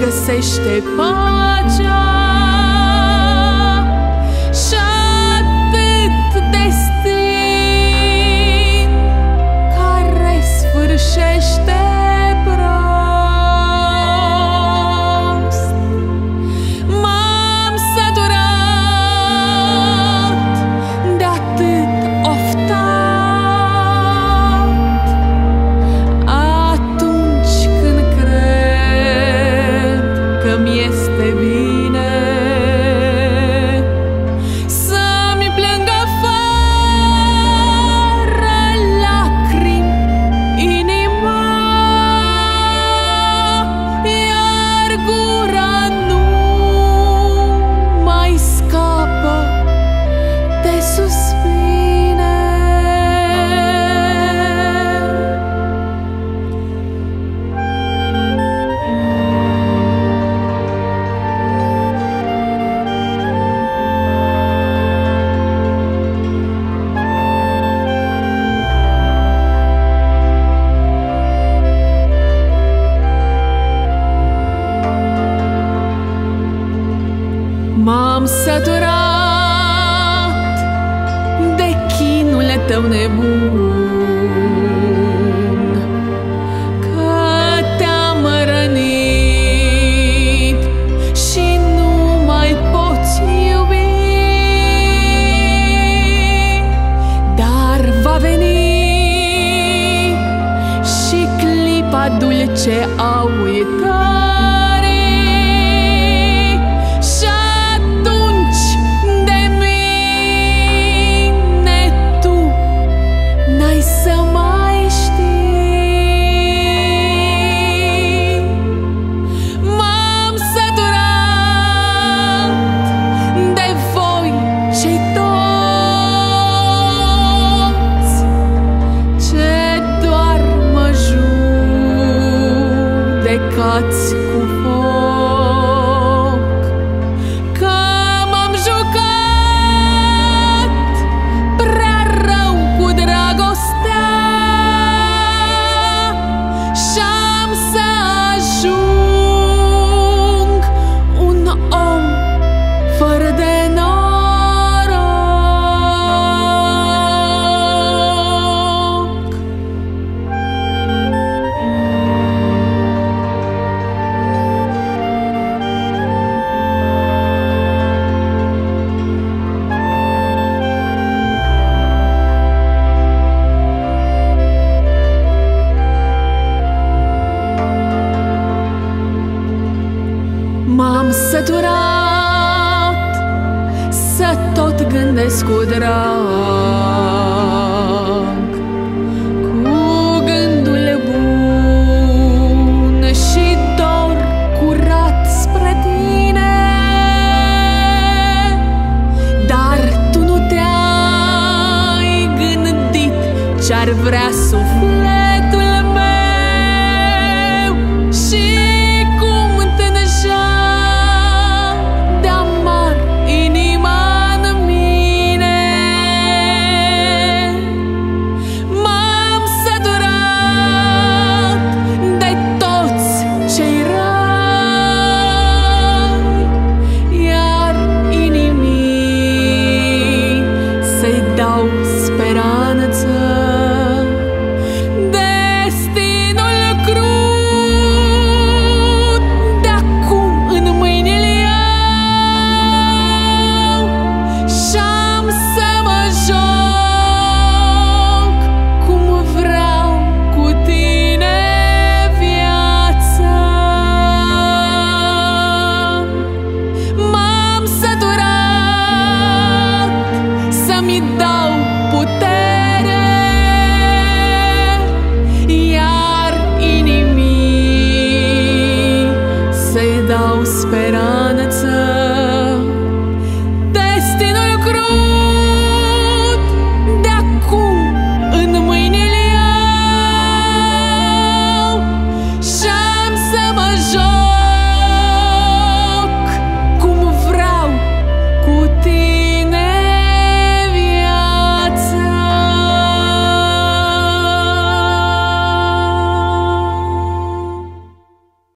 găsește pacea și atât destin care sfârșește prost. M-am săturat de atât oftat atunci când cred că-mi este bine să-mi plângă fără lacrimi inima, iar gura nu mai scapă de suspine. M-am săturat de chinul tău nebun, că te-am rănit și nu mai poți iubi. Dar va veni și clipa dulce a uitării, și atunci de mine tu n-ai să mai știi. M-am săturat de voi cei toți ce doar mă judecați cu foc, că m-am jucat prea rău cu dragostea și-am să ajung un om fără de noroc. M-am săturat să tot gândesc cu drag